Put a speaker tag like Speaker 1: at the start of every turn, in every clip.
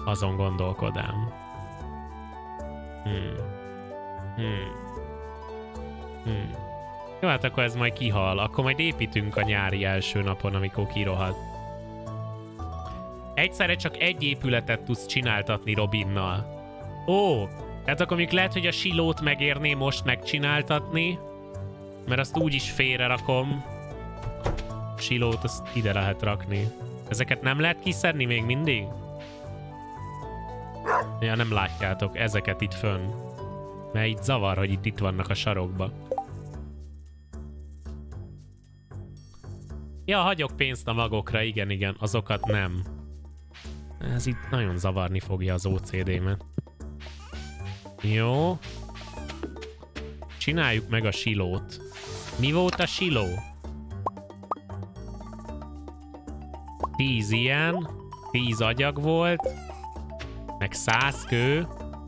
Speaker 1: Azon gondolkodám. Jó, hát akkor ez majd kihal. Akkor majd építünk a nyári első napon, amikor kirohad. Egyszerre csak egy épületet tudsz csináltatni Robinnal. Ó, tehát akkor még lehet, hogy a silót megérné most megcsináltatni, mert azt úgyis félre rakom. Silót azt ide lehet rakni. Ezeket nem lehet kiszedni még mindig? Ja, nem látjátok ezeket itt fönn. Mert itt zavar, hogy itt vannak a sarokba. Ja, hagyok pénzt a magokra, igen, azokat nem. Ez itt nagyon zavarni fogja az OCD-met. Jó. Csináljuk meg a silót. Mi volt a siló? 10 ilyen, 10 agyag volt, meg 100 kő.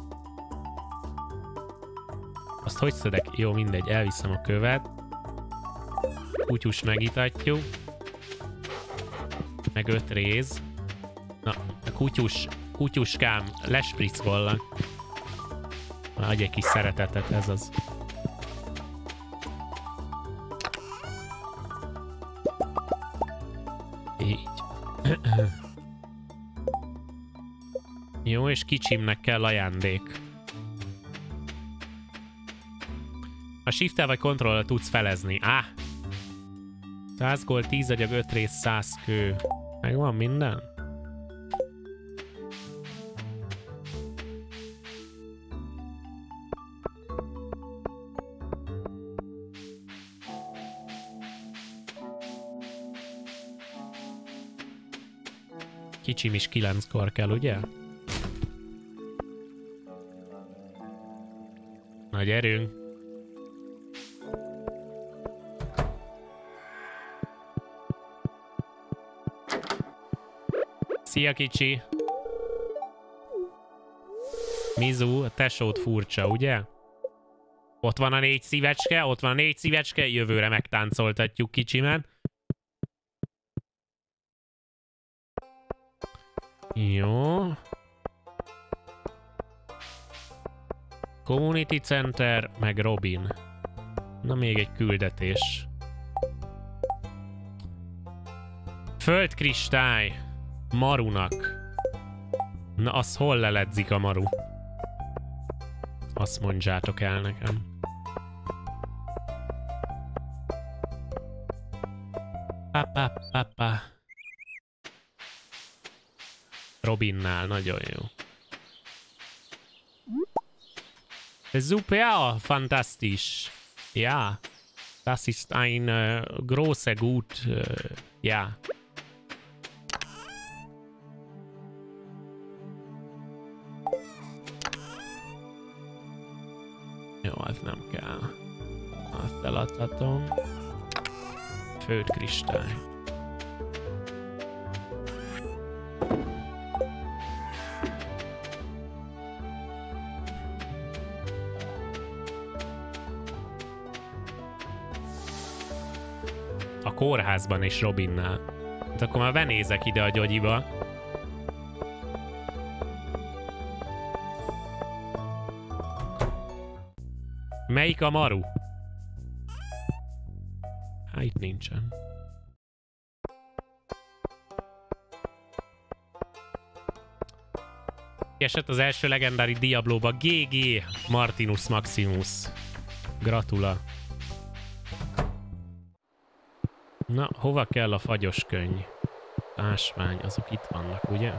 Speaker 1: Azt hogy szedek? Jó, mindegy, elviszem a követ. Kutyus megitatjuk. Meg 5 réz. Na, a kutyuskám, lesprickollak. Adj egy kis szeretetet, ez az. Így. Jó, és kicsimnek kell ajándék. A shift-tel vagy kontrollal tudsz felezni. 100 gold, 10 agyag, 5 rész, 100 kő. Megvan minden? Kicsim is 9-kor kell, ugye? Na, gyerünk! Szia, kicsi! Mizu, a tesód furcsa, ugye? Ott van a 4 szívecske, ott van a 4 szívecske, jövőre megtáncoltatjuk kicsimen. Jó. Community Center, meg Robin. Na, még egy küldetés. Földkristály. Marunak. Na, az hol leledzik a maru? Azt mondjátok el nekem. Papa. Robinnál, nagyon jó. Super, fantastisch. Ja, das ist ein großer Gut. Ja. Jó, az nem kell. Azt eladhatom. Földkristály. A kórházban és Robinnál. Hát akkor már benézek ide a gyogyiba. Melyik a maru? Hát itt nincsen. Esett az első legendári Diablóba. GG Martinus Maximus. Gratula. Na, hova kell a fagyos könny? Ásvány, azok itt vannak, ugye?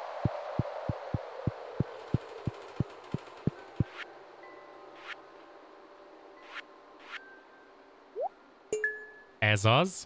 Speaker 1: Ez az.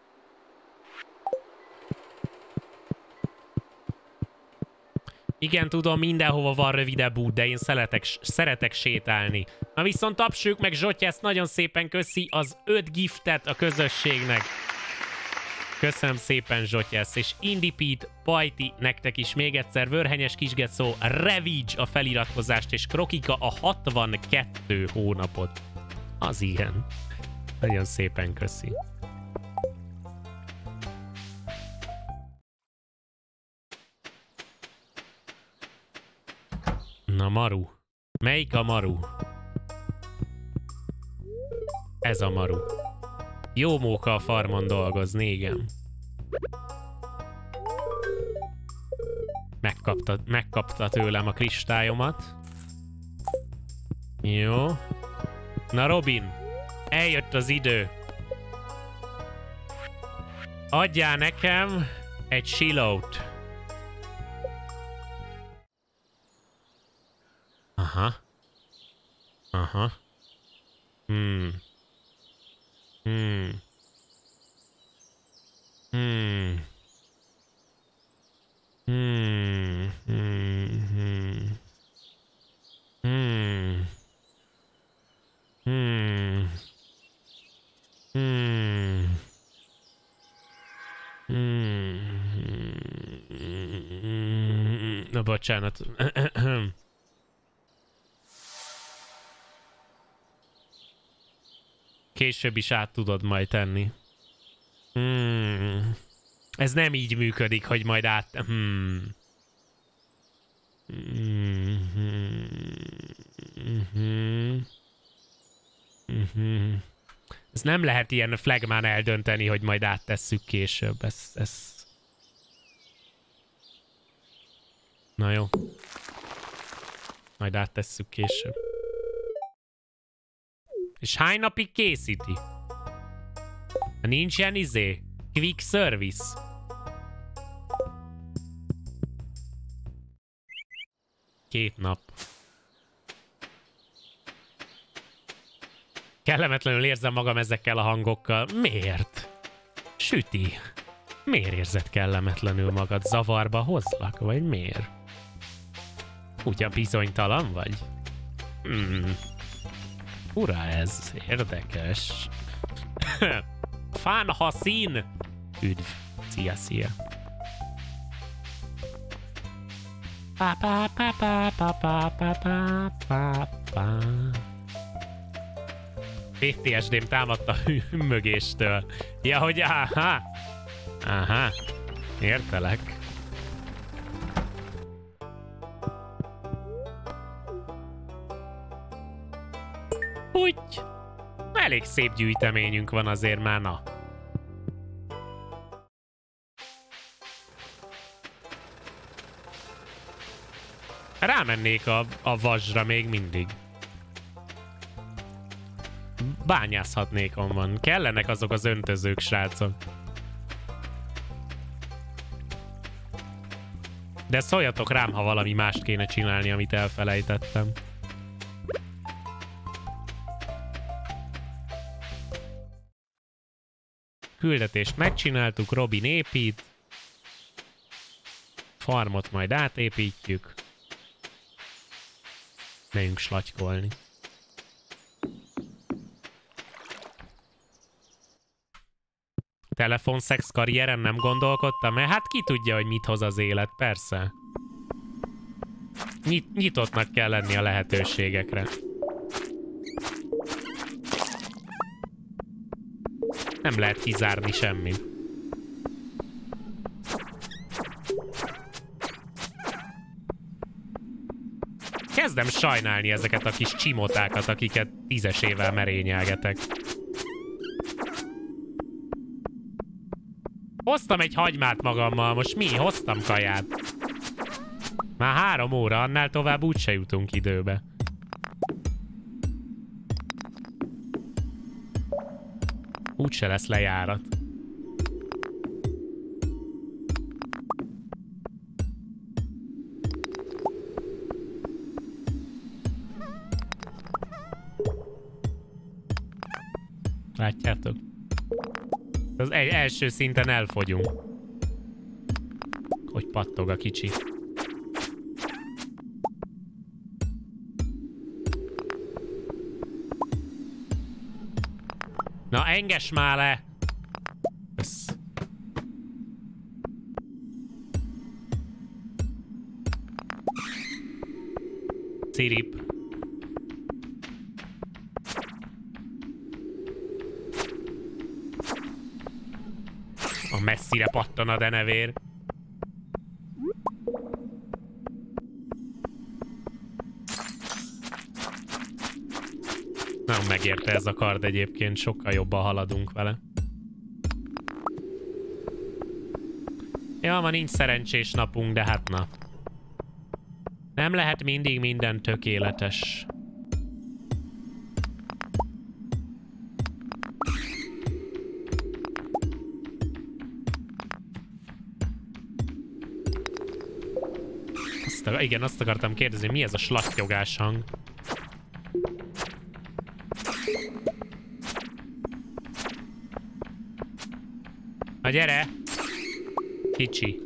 Speaker 1: Igen, tudom, mindenhova van rövidebb út, de én szeretek sétálni. Na viszont tapsuk meg Zsottya, ezt nagyon szépen köszi az 5 giftet a közösségnek. Köszönöm szépen, Zsotyesz, és Indipede, Pajti, nektek is még egyszer, Vörhenyes Kisgecó, Revigy a feliratkozást, és Krokika a 62 hónapot. Az ilyen. Nagyon szépen köszi. Na, Maru. Melyik a Maru? Ez a Maru. Jó móka a farmon dolgozni, igen. Megkapta tőlem a kristályomat. Jó. Na, Robin, eljött az idő. Adjál nekem egy silót. Aha. Aha. Hmm. Hmm. Hmm. Hmm. Hmm. Hmm. Hmm. Hmm. Hmm. Na, bocsánat. Később is át tudod majd tenni. Ez nem így működik, hogy majd át... Ez nem lehet ilyen flagmán eldönteni, hogy majd áttesszük később. Ez... Na jó. Majd áttesszük később. És hány napig készíti? Nincs ilyen quick service. Két nap. Kellemetlenül érzem magam ezekkel a hangokkal. Miért? Süti. Miért érzed kellemetlenül magad? Zavarba hozlak? Vagy miért? Ugyan bizonytalan vagy? Ura, ez érdekes. Fán haszín! Üdv. Szia, szia. Pa pa pa pa pa pa pa pa pa pa. PTSD-m támadt a hümmögéstől. Ja, hogy aha. Aha. Értelek. Úgy. Elég szép gyűjteményünk van azért már, na. Rámennék a vasra még mindig. Bányászhatnék onnan. Kellenek azok az öntözők, srácok. De szóljatok rám, ha valami mást kéne csinálni, amit elfelejtettem. Küldetést megcsináltuk, Robin épít. Farmot majd átépítjük. Megyünk slatykolni. Telefonszex karrieren nem gondolkodtam, mert hát ki tudja, hogy mit hoz az élet, persze. Nyitottnak kell lenni a lehetőségekre. Nem lehet kizárni semmit. Kezdem sajnálni ezeket a kis csimotákat, akiket 10-esével merényelgetek. Hoztam egy hagymát magammal, most mi? Hoztam kaját. Már 3 óra, annál tovább úgyse jutunk időbe. Úgyse lesz lejárat. Látjátok? Az első szinten elfogyunk. Hogy pattog a kicsi. Na, engess már le! Össz. Cirip. A messzire pattan a denevér. Nem megérte ez a kard egyébként, sokkal jobban haladunk vele. Ja, ma nincs szerencsés napunk, de hát na. Nem lehet mindig minden tökéletes. Igen, azt akartam kérdezni, mi ez a slattyogás hang? Na gyere! Kicsi.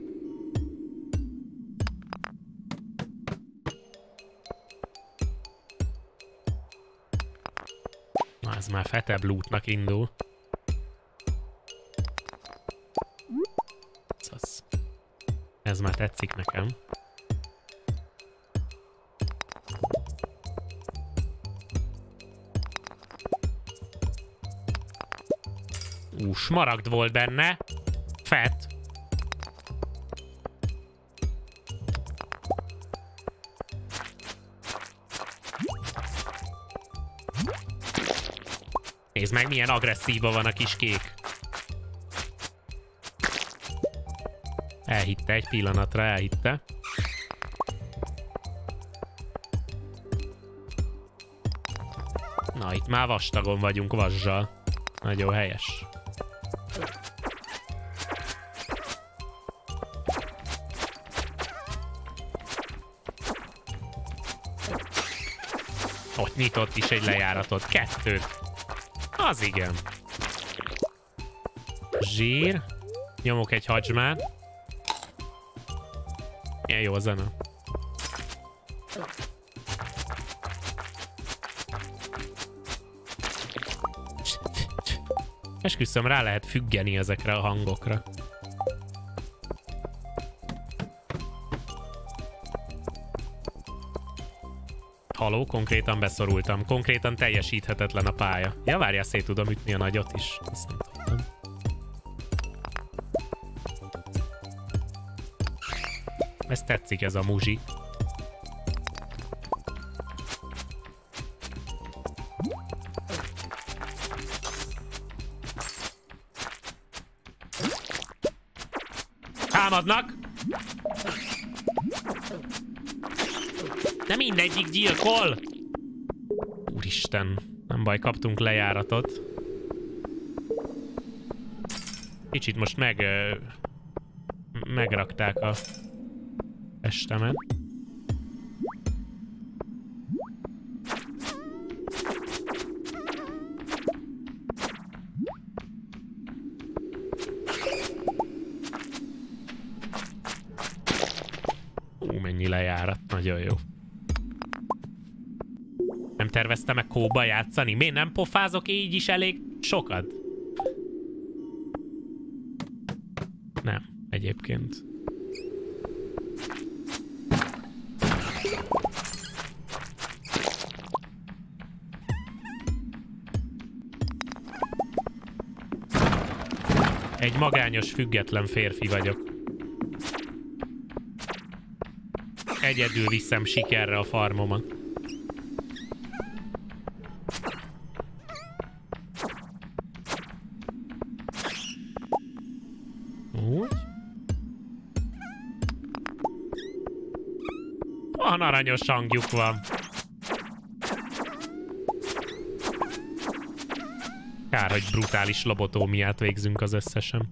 Speaker 1: Na, ez már fetebb lootnak indul. Ez már tetszik nekem. Smaragd volt benne. Fett. Nézd meg, milyen agresszíva van a kis kék. Elhitte egy pillanatra, elhitte. Na, itt már vastagon vagyunk vazzsal. Nagyon helyes. Ott nyitott is egy lejáratot. 2. Az igen. Zsír. Nyomok egy hadzsmát. Milyen jó a zene. Esküszöm, rá lehet függeni ezekre a hangokra. Haló, konkrétan beszorultam. Konkrétan teljesíthetetlen a pálya. Ja, várjál, szét tudom ütni a nagyot is. Ezt nem tudtam. Ez tetszik, ez a muzsi. Támadnak! De mindegyik gyilkol! Úristen, nem baj, kaptunk lejáratot. Kicsit most megrakták a testemet. Mennyi lejárat, nagyon jó. Nem terveztem meg kóba játszani? Miért nem pofázok így is elég sokat? Nem, egyébként. Egy magányos, független férfi vagyok. Egyedül viszem sikerre a farmomat. Úgy. Olyan aranyos hangjuk van. Kár, hogy brutális lobotómiát végzünk az összesen.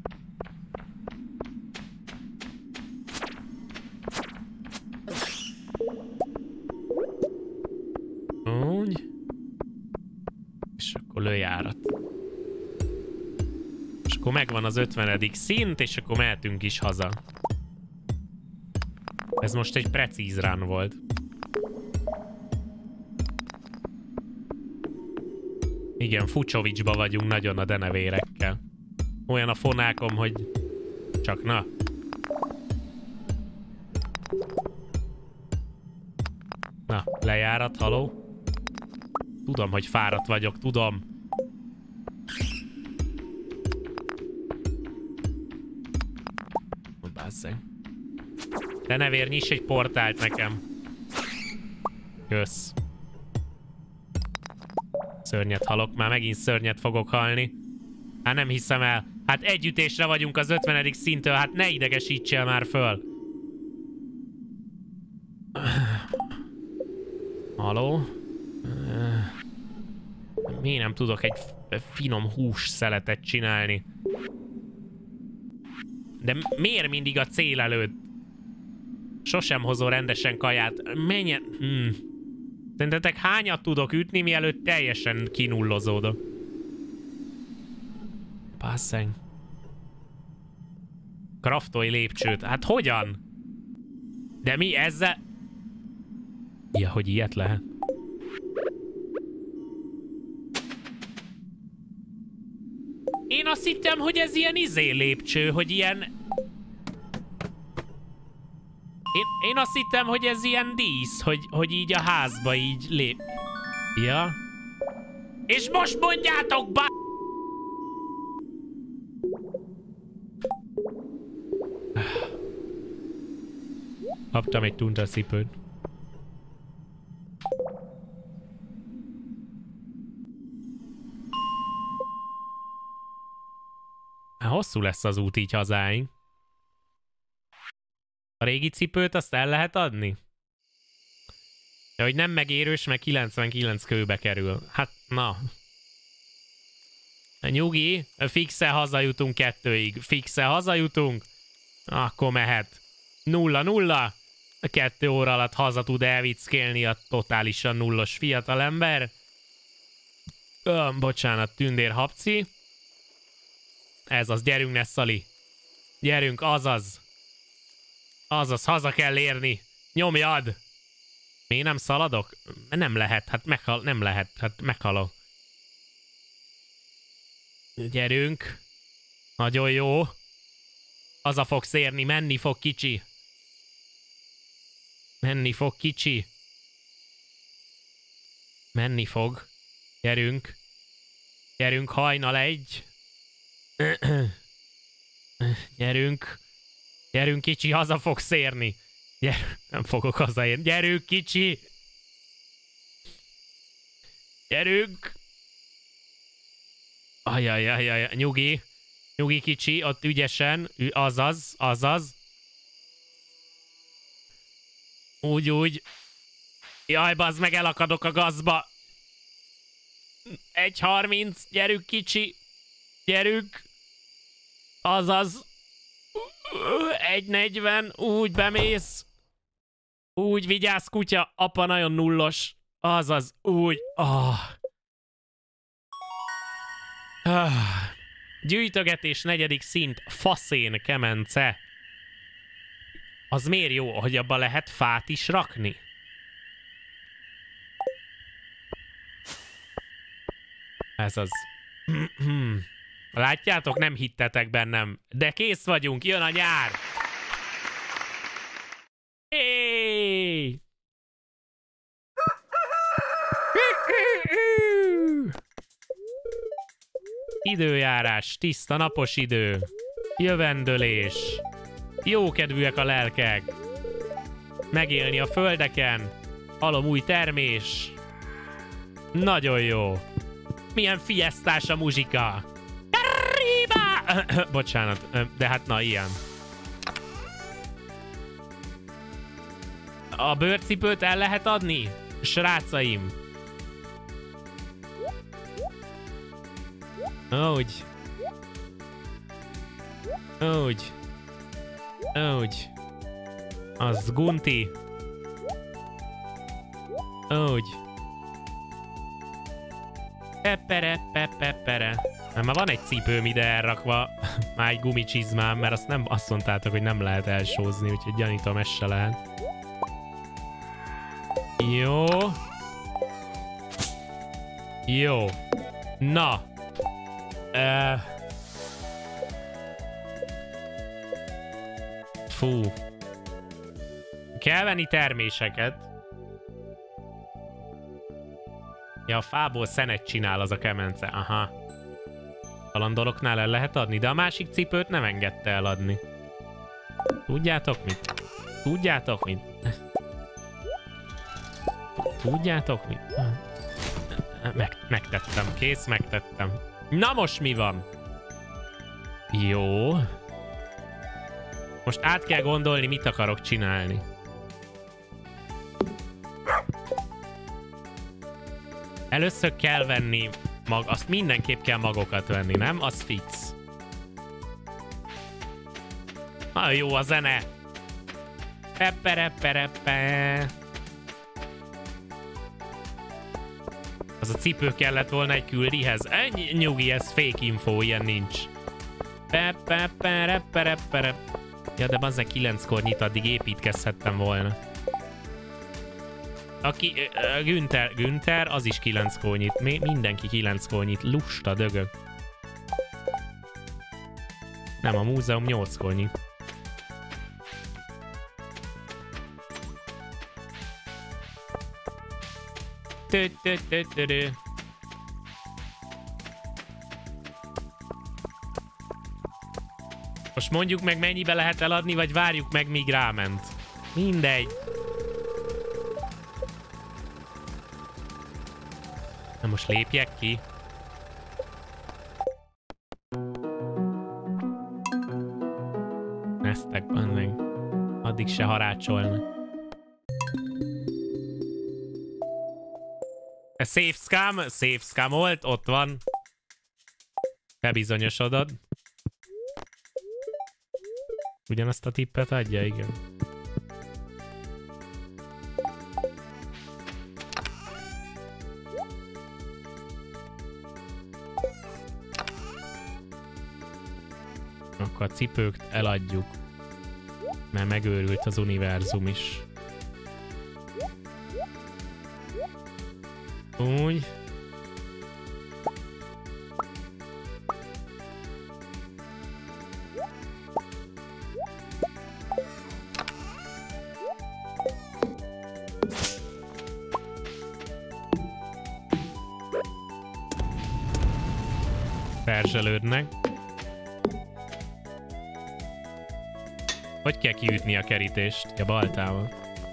Speaker 1: Úgy. És akkor lőjárat. És akkor megvan az 50. szint, és akkor mehetünk is haza. Ez most egy precíz run volt. Igen, Fucsovicsba vagyunk nagyon a denevérekkel. Olyan a fonákom, hogy csak na. Na, lejárat, haló. Tudom, hogy fáradt vagyok, tudom. Bázzeg. Denevér, nyiss egy portált nekem. Kösz. Szörnyet halok, már megint szörnyet fogok halni. Hát nem hiszem el. Hát egy ütésre vagyunk az 50. szinttől, hát ne idegesítsél már föl. Haló? Miért nem tudok egy finom hússzeletet csinálni? De miért mindig a cél előtt? Sosem hozol rendesen kaját. Menjen... Szerintetek hányat tudok ütni, mielőtt teljesen kinullozódok? Basszeng. Kraftolj lépcsőt. Hát hogyan? De mi ezzel... Ja, hogy ilyet lehet? Én azt hittem, hogy ez ilyen lépcső, hogy ilyen... Én azt hittem, hogy ez ilyen dísz, hogy így a házba így lép... Ja? És most mondjátok, Kaptam egy tundracipőt. Hosszú lesz az út így hazáink. A régi cipőt azt el lehet adni? De hogy nem megérős, meg 99 kőbe kerül. Hát, na. Nyugi, fixe hazajutunk 2-ig. Fixe hazajutunk. Akkor mehet. 0-0. 2 óra alatt haza tud elvickélni a totálisan nullos fiatalember. Bocsánat, tündér habci. Ez az, gyerünk Nessali. Gyerünk, azaz. Azaz, haza kell érni. Nyomjad! Miért nem szaladok? Nem lehet, hát nem lehet, hát meghalok. Gyerünk. Nagyon jó. Haza fogsz érni, menni fog kicsi. Menni fog kicsi. Menni fog. Gyerünk. Gyerünk, hajnal 1. Gyerünk. Gyerünk kicsi, haza fogsz érni. Nem fogok hazaérni. Gyerünk kicsi. Gyerünk. Ajajajajaj, nyugi. Nyugi kicsi, ott ügyesen. Azaz, azaz. Úgy. Jaj, bazd meg, elakadok a gazba. 1.30, gyerünk kicsi. Gyerünk. Azaz. 1.40, úgy bemész. Úgy, vigyázz kutya, apa nagyon nullos. Azaz, úgy. Gyűjtögetés 4. szint, faszén kemence. Az miért jó, hogy abba lehet fát is rakni? Ez az. Látjátok, nem hittetek bennem. De kész vagyunk, jön a nyár! Hey! Időjárás, tiszta napos idő. Jövendőlés. Jókedvűek a lelkek. Megélni a földeken. Halom új termés. Nagyon jó. Milyen fiesztás a muzsika. Bocsánat, de hát na ilyen. A bőrcipőt el lehet adni? Srácaim. Úgy. Úgy. Úgy. Az Gunti. Úgy. Peppere. Már van egy cipőm ide elrakva. Már egy gumicsizmám, mert azt mondtátok, hogy nem lehet elsózni, úgyhogy gyanítom, ez se lehet. Jó. Jó. Na. Fú. Kell venni terméseket. Ja, a fából szenet csinál az a kemence. Aha. Kalandoroknál el lehet adni, de a másik cipőt nem engedte eladni. Tudjátok mit? Tudjátok mit? Tudjátok mit? Megtettem, kész, megtettem. Na most mi van? Jó. Most át kell gondolni, mit akarok csinálni. Először kell venni azt mindenképp kell magokat venni, nem? Az fix. Ah, jó a zene. Peppe. Az a cipő kellett volna egy küldihez. Ennyi nyugi, ez fake info, ilyen nincs. Peppe. Ja, de bazzeg 9-kor nyit, addig építkezhettem volna. Aki, Günther, az is 9-kor nyit. Mindenki 9-kor nyit. Lusta dögök. Nem, a múzeum 8-kor nyit. Most mondjuk meg, mennyibe lehet eladni, vagy várjuk meg, míg ráment. Mindegy. Na most lépjek ki. Neztek, meg. Addig se harácsolnak. Safe scam volt, ott van. Bebizonyosodod. Ugyanazt a tippet adja, igen. Akkor a cipőkt eladjuk. Mert megőrült az univerzum is. Úgy. Perzselődnek. Hogy kell kiütni a kerítést? Ja, baltával.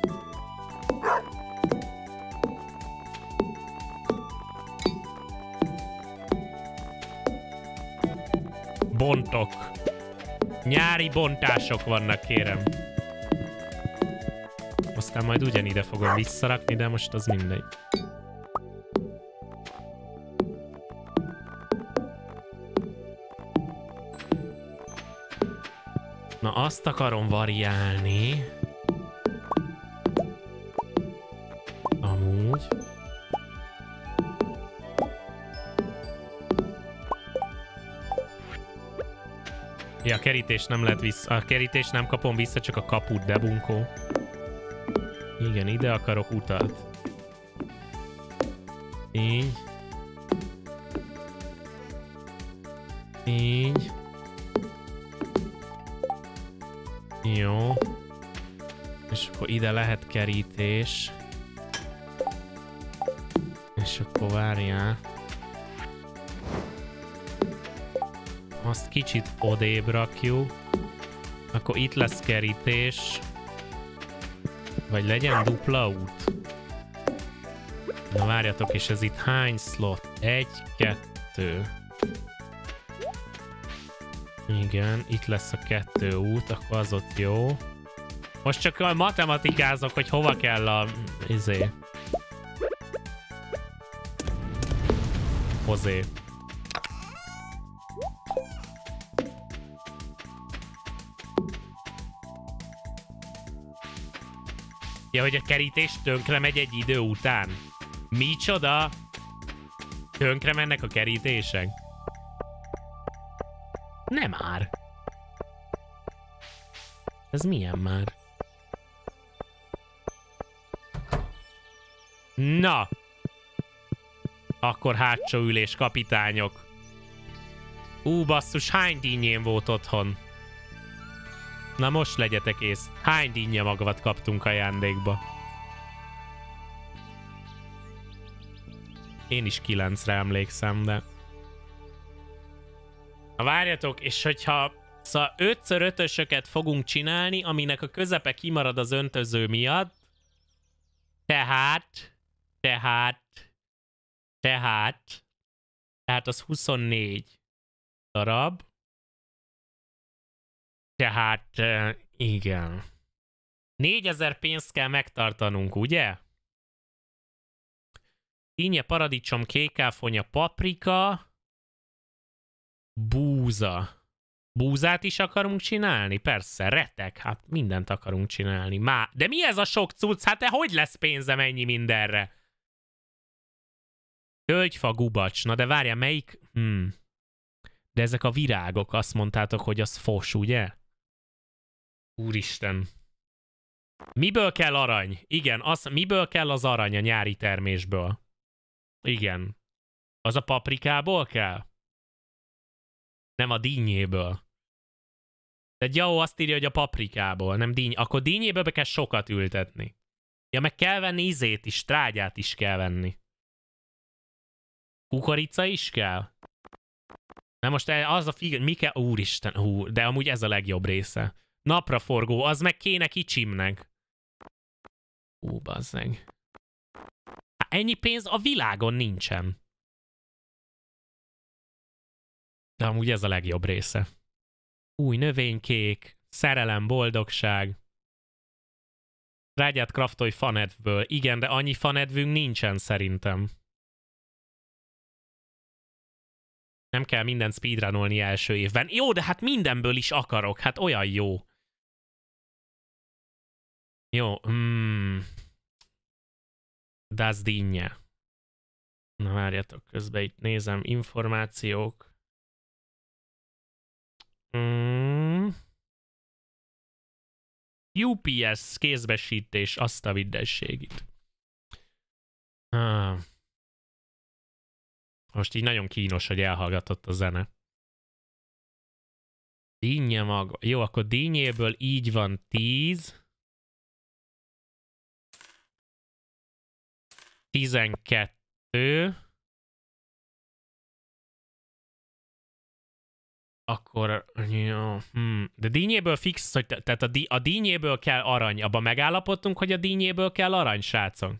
Speaker 1: Bontok. Nyári bontások vannak, kérem. Aztán majd ugyanide fogom visszarakni, de most az mindegy. Na, azt akarom variálni. Amúgy. Ja, a kerítés nem lehet vissza. A kerítés nem kapom vissza, csak a kaput, de bunkó. Igen, ide akarok utat. Így. Így. Jó. És akkor ide lehet kerítés. És akkor várjál. Azt kicsit odébb rakjuk. Akkor itt lesz kerítés. Vagy legyen dupla út. Na várjatok, és ez itt hány slot? 1, 2. Igen, itt lesz a 2 út, akkor az ott jó. Most csak matematikázok, hogy hova kell a... Hozé. Ja, hogy a kerítés tönkre megy egy idő után. Micsoda? Tönkre mennek a kerítések? Nem már. Ez milyen már? Na! Akkor hátsó ülés, kapitányok. Basszus, hány dinnyén volt otthon? Na most legyetek ész. Hány dinnye magvat kaptunk ajándékba? Én is 9-re emlékszem, de... Na várjatok, és hogyha... Szóval 5x5-ösöket fogunk csinálni, aminek a közepe kimarad az öntöző miatt. Tehát... Tehát az 24 darab. Tehát igen. 4000 pénzt kell megtartanunk, ugye? Dinnye, paradicsom, kékáfonya, paprika, búza. Búzát is akarunk csinálni? Persze, retek, hát mindent akarunk csinálni. De mi ez a sok cucc? Hát hogy lesz pénzem ennyi mindenre? Tölgyfa, gubacs. Na de várjál, melyik? De ezek a virágok, azt mondtátok, hogy az fos, ugye? Úristen. Miből kell arany? Igen, miből kell az arany a nyári termésből? Igen. Az a paprikából kell? Nem a dinnyéből. De Gyao azt írja, hogy a paprikából, nem dinny. Akkor dinnyéből be kell sokat ültetni. Ja, meg kell venni izét is, trágyát is kell venni. Kukorica is kell? Na most az a mi kell... Úristen, de amúgy ez a legjobb része. Napraforgó, az meg kéne kicsimnek. Bazzeg. Hát ennyi pénz a világon nincsen. De amúgy ez a legjobb része. Új növénykék, szerelem, boldogság. Trágyát kraftolj fanedvből. Igen, de annyi fanedvünk nincsen szerintem. Nem kell mindent speedrunolni első évben. Jó, de hát mindenből is akarok. Hát olyan jó. Jó. De az dinnye. Na várjatok, közben itt nézem információk. UPS kézbesítés, azt a vidességit. Most így nagyon kínos, hogy elhallgatott a zene. Dinnye maga. Jó, akkor dinnyéből így van 10. 12. Akkor, jó, de dinnyéből fix, hogy tehát a dinnyéből kell arany. Abban megállapodtunk, hogy a dinnyéből kell arany, srácok.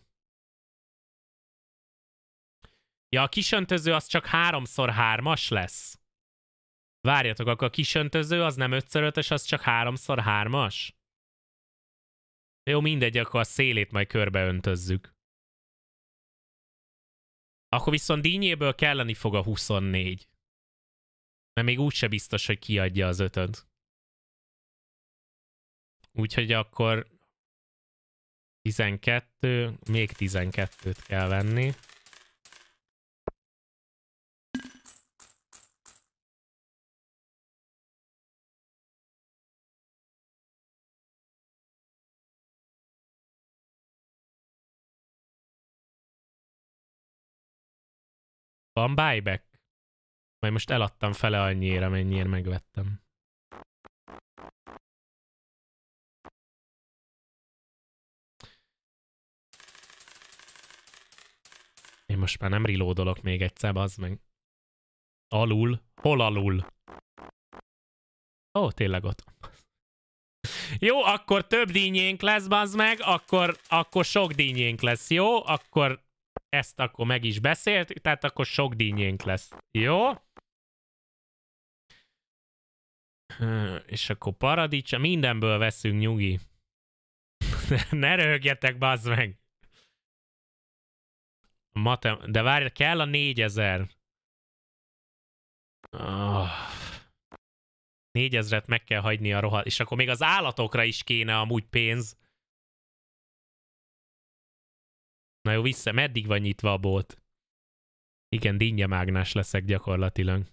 Speaker 1: Ja, a kisöntöző az csak 3x3-as lesz. Várjatok, akkor a kisöntöző az nem 5x5-ös, az csak 3x3-as? Jó, mindegy, akkor a szélét majd körbeöntözzük. Akkor viszont dinnyéből kelleni fog a 24. Mert még úgyse biztos, hogy kiadja az 5-öt. Úgyhogy akkor 12, még 12-t kell venni. Van buyback? Majd most eladtam fele annyira, mennyire megvettem. Én most már nem reloadolok még egyszer, bazd meg. Alul? Hol alul? Ó, tényleg ott. Jó, akkor több dínyénk lesz, bazd meg, akkor sok dínyénk lesz, jó? Akkor ezt akkor meg is beszélt, tehát akkor sok dínyénk lesz. Jó? És akkor paradicsom, mindenből veszünk, nyugi. Ne röhögjetek, bazd meg. De várj, kell a 4000. 4000-et meg kell hagyni a rohadt. És akkor még az állatokra is kéne amúgy pénz. Na jó, vissza. Meddig van nyitva a bolt? Igen, dinnyemágnás leszek gyakorlatilag.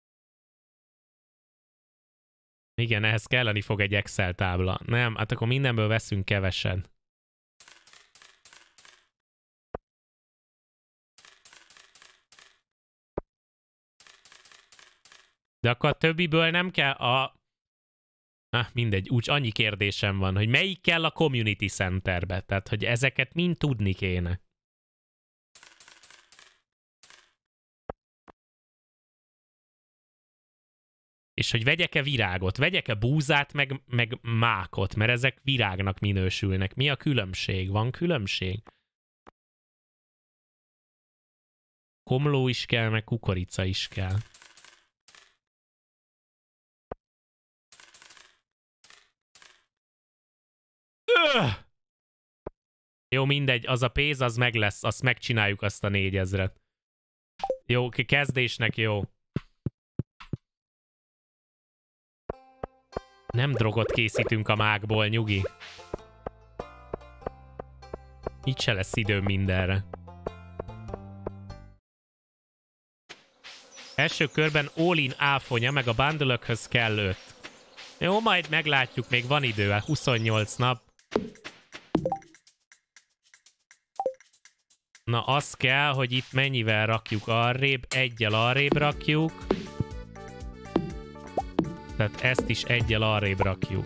Speaker 1: Igen, ehhez kelleni fog egy Excel tábla. Nem, hát akkor mindenből veszünk kevesen. De akkor a többiből nem kell mindegy, úgy annyi kérdésem van, hogy melyik kell a community centerbe. Tehát, hogy ezeket mind tudni kéne. És hogy vegyek-e virágot, vegyek-e búzát, meg mákot, mert ezek virágnak minősülnek. Mi a különbség? Van különbség? komló is kell, meg kukorica is kell. Jó, mindegy, az a pénz, az meg lesz, azt megcsináljuk azt a 4000-et. Jó, kezdésnek jó. Nem drogot készítünk a mágból, nyugi. Így se lesz időm mindenre. Első körben all-in áfonya, meg a bundle-ökhöz kell 5. Jó, majd meglátjuk, még van idő, 28 nap. Na, az kell, hogy itt mennyivel rakjuk arrébb, egyel arrébb rakjuk. Tehát ezt is egyel arrébb rakjuk.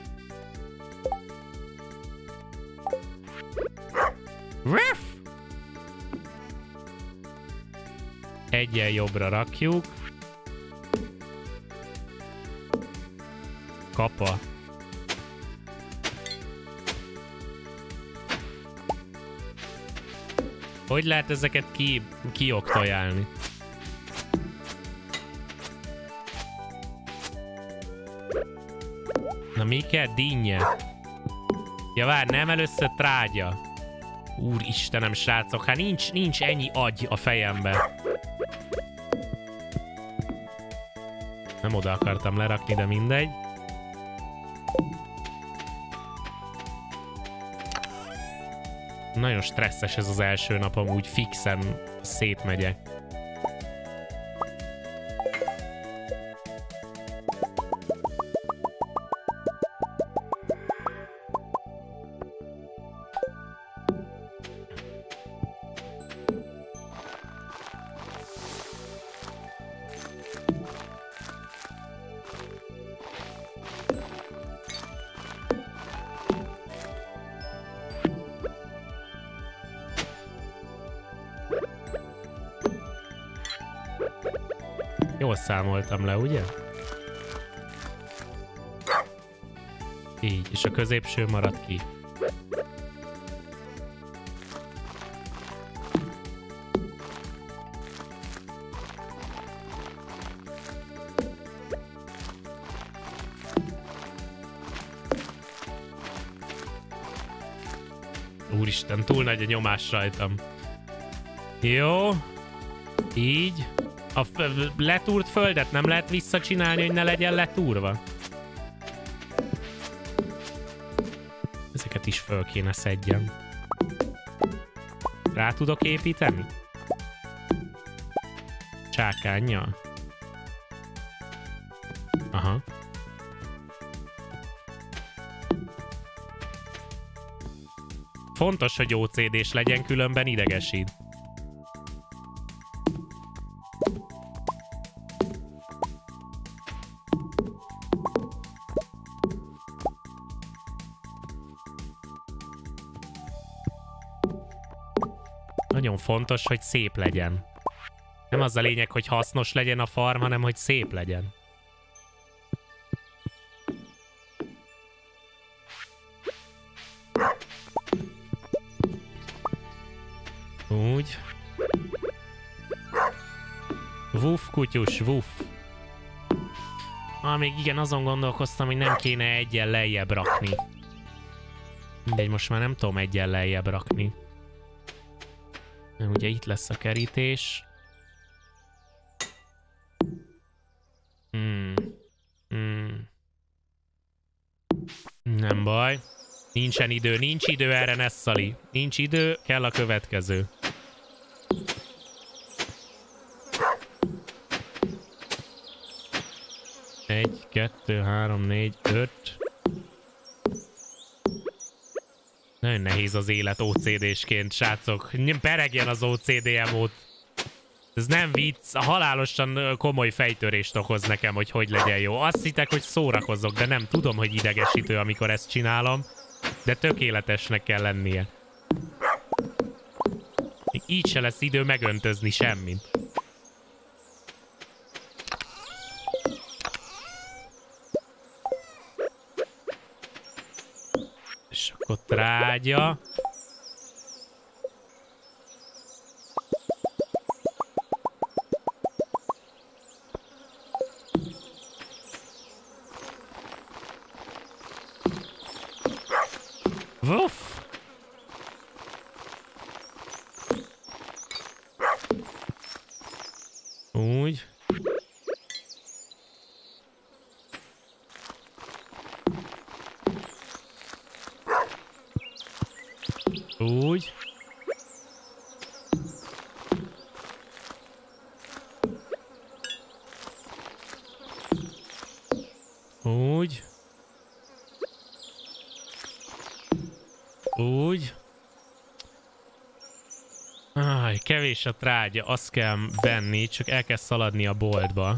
Speaker 1: Egyel jobbra rakjuk. Kapa. Hogy lehet ezeket kioktajálni? Na mi kell? Dinnye. Ja várj, nem, először trágya. Úristenem, srácok, hát nincs ennyi agy a fejembe. Nem oda akartam lerakni, de mindegy. Nagyon stresszes ez az első napom, úgy fixen szétmegyek. Jól számoltam le, ugye? Így, és a középső marad ki. Úristen, túl nagy a nyomás rajtam. Jó. Így. A letúrt földet nem lehet visszacsinálni, hogy ne legyen letúrva? Ezeket is föl kéne szedjem. Rá tudok építeni? Csákánnyal? Aha. Fontos, hogy OCD-s legyen, különben idegesít. Nagyon fontos, hogy szép legyen. Nem az a lényeg, hogy hasznos legyen a farm, hanem hogy szép legyen. Úgy. Vuff, kutyus, vuff. Még igen, azon gondolkoztam, hogy nem kéne egyen lejjebb rakni. Mindegy, most már nem tudom egyen lejjebb rakni. Ugye itt lesz a kerítés. Nem baj. Nincsen idő, nincs idő erre, Nessali. Nincs idő, kell a következő. Egy, kettő, három, négy, 5. Nagyon nehéz az élet OCD-sként, srácok. Peregjen az OCD-emót. Ez nem vicc, halálosan komoly fejtörést okoz nekem, hogy legyen jó. Azt hittek, hogy szórakozok, de nem tudom, hogy idegesítő, amikor ezt csinálom. De tökéletesnek kell lennie. Még így se lesz idő megöntözni semmit. És akkor trágya. Úgy. Úgy. Úgy. Úgy. Áj, kevés a trágya, azt kell venni, csak el kell szaladni a boltba.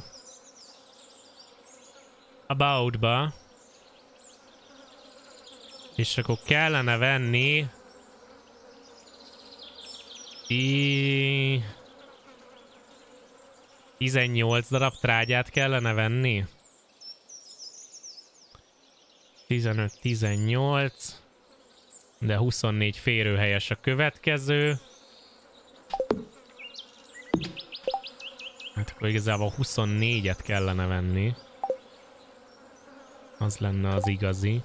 Speaker 1: Aboutba. És akkor kellene venni... 18 darab trágyát kellene venni. 15-18. De 24 férőhelyes a következő. Hát akkor igazából 24-et kellene venni. Az lenne az igazi.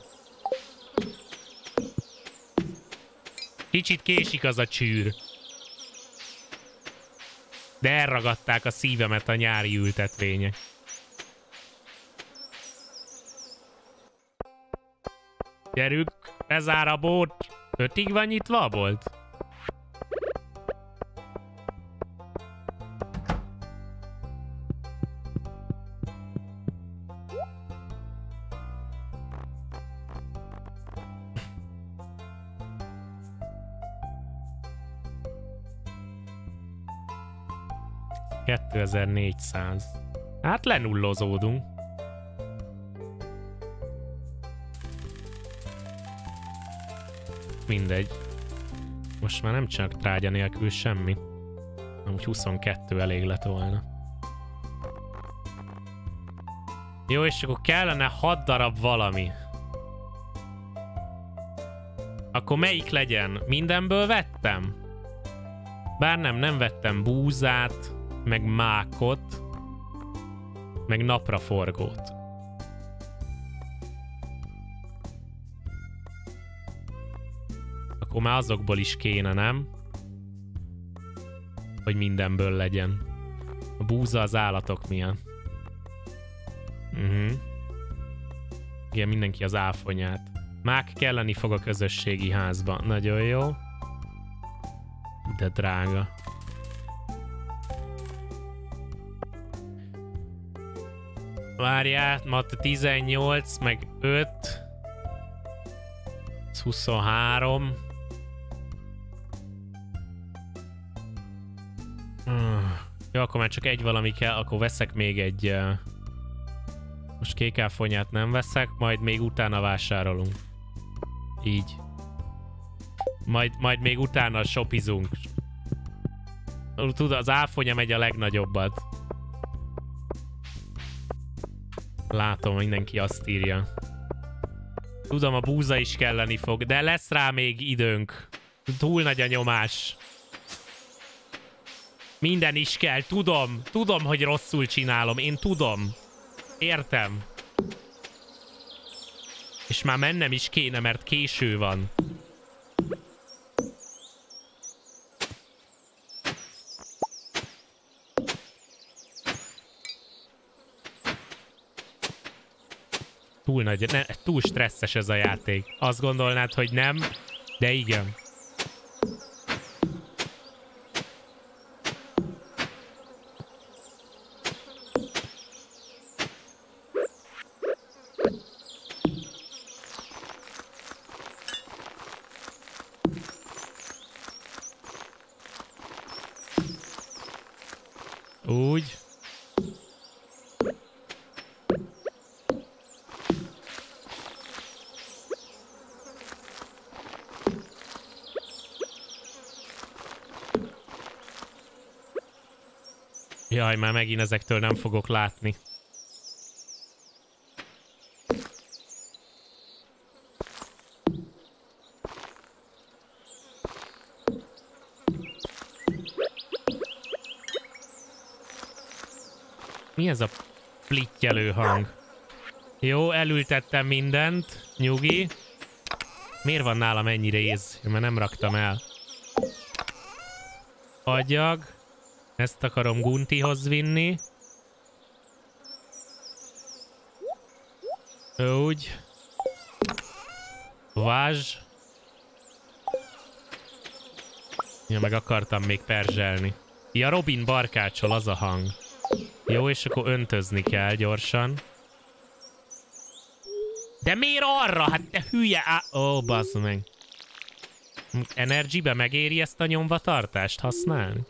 Speaker 1: Kicsit késik az a csűr. De elragadták a szívemet a nyári ültetvények. Gyerünk, bezár a bót. 5-ig van nyitva a bolt? $2400. Hát lenullozódunk. Mindegy. Most már nem csak trágya nélkül semmi. Amúgy 22 elég lett volna. Jó, és akkor kellene 6 darab valami. Akkor melyik legyen? Mindenből vettem? Bár nem vettem búzát, meg mákot, meg napraforgót. Akkor már azokból is kéne, nem? Hogy mindenből legyen. A búza az állatok miatt. Igen, mindenki az áfonyát. Mák kelleni fog a közösségi házba. Nagyon jó. De drága. Várjál, ma 18, meg 5. Ez 23. Jó, akkor már csak egy valami kell, akkor veszek még egy... Most kékáfonyát nem veszek, majd még utána vásárolunk. Így. Majd még utána shopizunk. Tudod, az áfonya megy a legnagyobbat. Látom, mindenki azt írja. Tudom, a búza is kelleni fog, de lesz rá még időnk. Túl nagy a nyomás. Minden is kell, tudom. Tudom, hogy rosszul csinálom, én tudom. Értem. És már mennem is kéne, mert késő van. Túl nagy, túl stresszes ez a játék. Azt gondolnád, hogy nem, de igen. Úgy. Jaj, már megint ezektől nem fogok látni. Mi ez a plittyelő hang? Jó, elültettem mindent. Nyugi. Miért van nálam ennyi réz? Mert nem raktam el. Agyag. Ezt akarom Guntihoz vinni. Úgy. Vázs. Ja, meg akartam még perzselni. Ja, Robin barkácsol, az a hang. Jó, és akkor öntözni kell gyorsan. De miért arra? Hát te hülye ó, bazd meg. Energybe megéri ezt a nyomvatartást használni?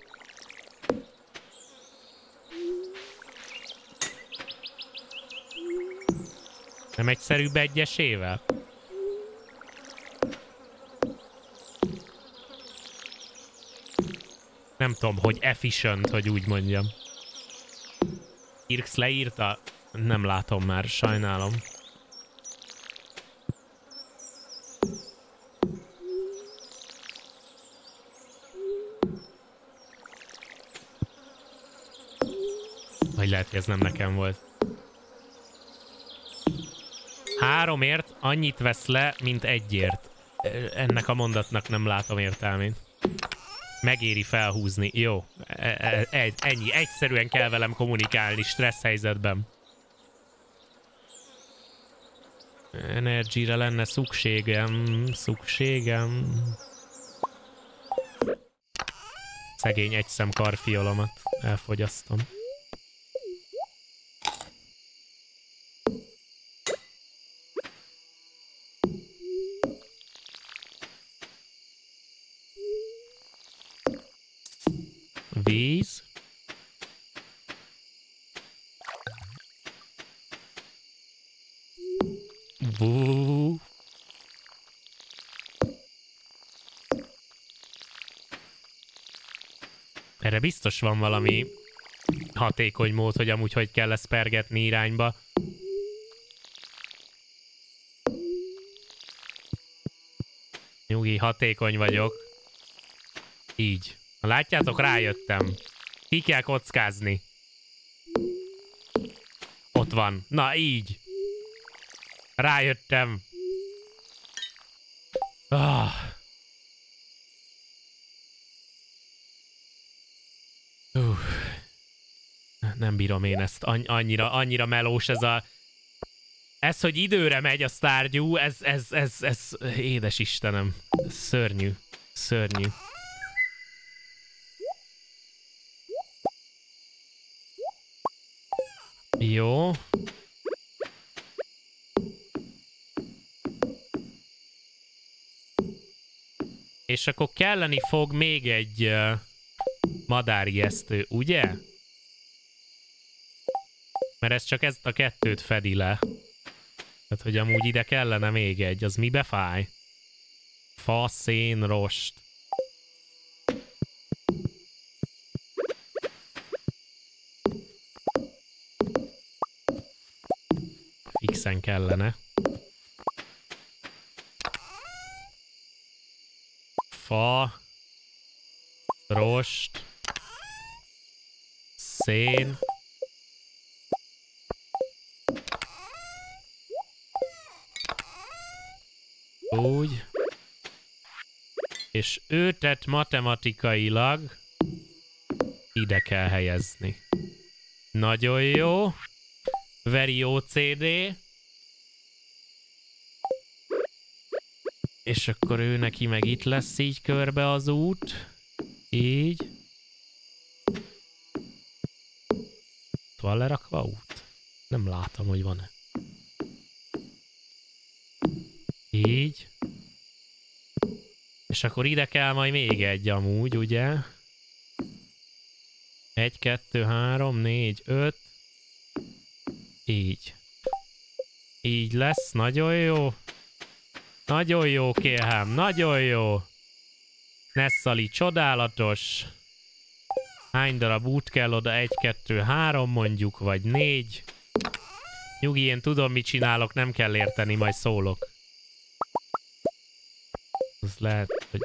Speaker 1: Nem egyszerűbb egyesével? Nem tudom, hogy efficient, hogy úgy mondjam. Irx leírta? Nem látom már, sajnálom. Vagy lehet, hogy ez nem nekem volt. 3ért annyit vesz le, mint 1-ért. Ennek a mondatnak nem látom értelmét. Megéri felhúzni. Jó. Ennyi. Egyszerűen kell velem kommunikálni stressz helyzetben. Energyre lenne szükségem. Szegény egyszem karfiolomat elfogyasztom. Víz. Bú. Erre biztos van valami hatékony mód, hogy amúgy hogy kell ezt pergetni irányba. Nyugi, hatékony vagyok. Így. Látjátok, rájöttem. Ki kell kockázni. Ott van. Na, így. Rájöttem. Ah. Nem bírom én ezt. Annyira melós ez a... Ez, hogy időre megy a sztárgyú, ez édes Istenem. Szörnyű. Szörnyű. Jó. És akkor kelleni fog még egy madárijesztő, ugye? Mert ez csak ezt a 2-t fedi le. Tehát, hogy amúgy ide kellene még egy. Az mibe fáj? Fa, szén, rost. Fixen kellene. Fa, rost, szén. Úgy. És őtet matematikailag ide kell helyezni. Nagyon jó. Very OCD. És akkor ő neki meg itt lesz így körbe az út. Így. Van lerakva út? Nem látom, hogy van-e. Így. És akkor ide kell majd még egy amúgy, ugye? 1, 2, 3, 4, 5. Így. Így lesz, nagyon jó. Nagyon jó, kérem, nagyon jó. Nessali, csodálatos. Hány darab út kell oda? 1, 2, 3 mondjuk, vagy 4. Nyugi, én tudom, mit csinálok, nem kell érteni, majd szólok. Az lehet, hogy...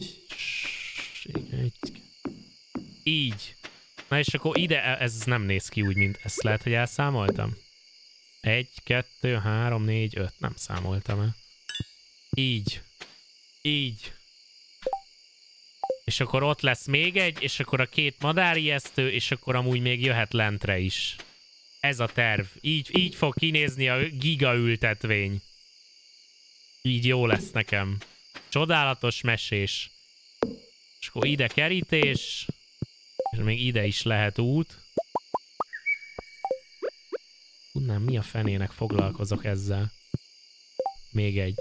Speaker 1: Így. Na és akkor ide, ez nem néz ki úgy, mint ezt lehet, hogy elszámoltam. 1, 2, 3, 4, 5. Nem számoltam el. Így. Így. És akkor ott lesz még egy, és akkor a 2 madárijesztő, és akkor amúgy még jöhet lentre is. Ez a terv. Így fog kinézni a giga ültetvény. Így jó lesz nekem. Csodálatos mesés. És akkor ide kerítés. És még ide is lehet út. Tudnám, mi a fenének foglalkozok ezzel. Még egy.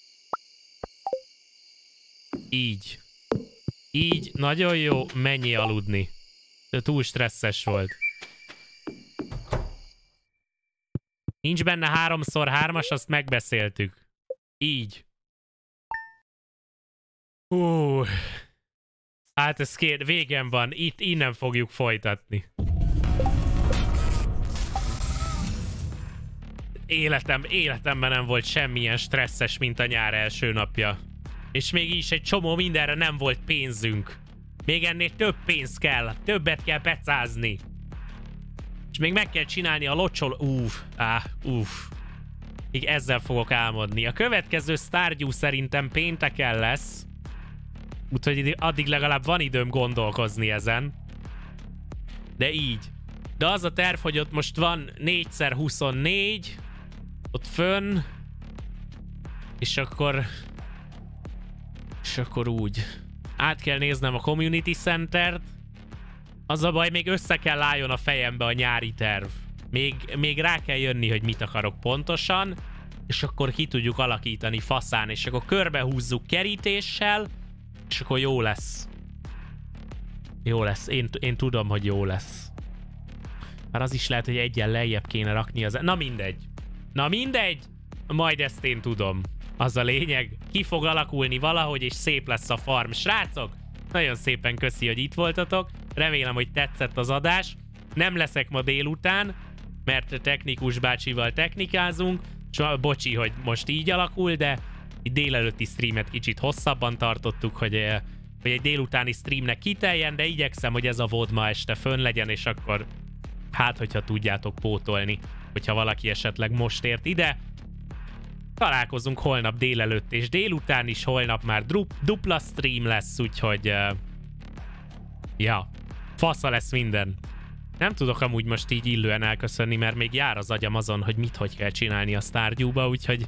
Speaker 1: Így. Így, nagyon jó, menjél aludni. De túl stresszes volt. Nincs benne 3x3-as, azt megbeszéltük. Így. Hát ez végem van. Itt innen fogjuk folytatni. Életemben nem volt semmilyen stresszes, mint a nyár első napja. És még is egy csomó mindenre nem volt pénzünk. Még ennél több pénz kell. Többet kell becázni. És még meg kell csinálni a locsol... Még ezzel fogok álmodni. A következő Stardew szerintem pénteken lesz. Úgyhogy addig legalább van időm gondolkozni ezen. De így. De az a terv, hogy ott most van 4x24. Ott fönn. És akkor úgy. Át kell néznem a Community Centert. Az a baj, még össze kell álljon a fejembe a nyári terv. Még rá kell jönni, hogy mit akarok pontosan. És akkor ki tudjuk alakítani faszán. És akkor körbehúzzuk kerítéssel. És akkor jó lesz. Jó lesz. Én tudom, hogy jó lesz. Már az is lehet, hogy egyen lejjebb kéne rakni az... Na mindegy. Na mindegy. Majd ezt én tudom. Az a lényeg. Ki fog alakulni valahogy, és szép lesz a farm. Srácok, nagyon szépen köszi, hogy itt voltatok. Remélem, hogy tetszett az adás. Nem leszek ma délután, mert technikus bácsival technikázunk. Bocsi, hogy most így alakul, de délelőtti streamet kicsit hosszabban tartottuk, hogy egy délutáni streamnek kiteljen, de igyekszem, hogy ez a VOD ma este fönn legyen, és akkor hát, hogyha tudjátok pótolni, hogyha valaki esetleg most ért ide. Találkozunk holnap délelőtt és délután is, holnap már dupla stream lesz, úgyhogy ja, fasza lesz minden. Nem tudok amúgy most így illően elköszönni, mert még jár az agyam azon, hogy hogy kell csinálni a Stardew-ba, úgyhogy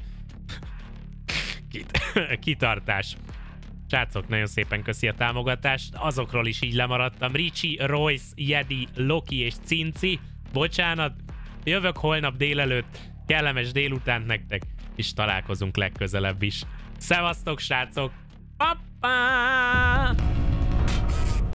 Speaker 1: kitartás. Srácok, nagyon szépen köszi a támogatást. Azokról is így lemaradtam. Ricsi, Royce, Jedi, Loki és Cinci. Bocsánat, jövök holnap délelőtt. Kellemes délutánt nektek, és találkozunk legközelebb is. Szevasztok, srácok! Pa-pa!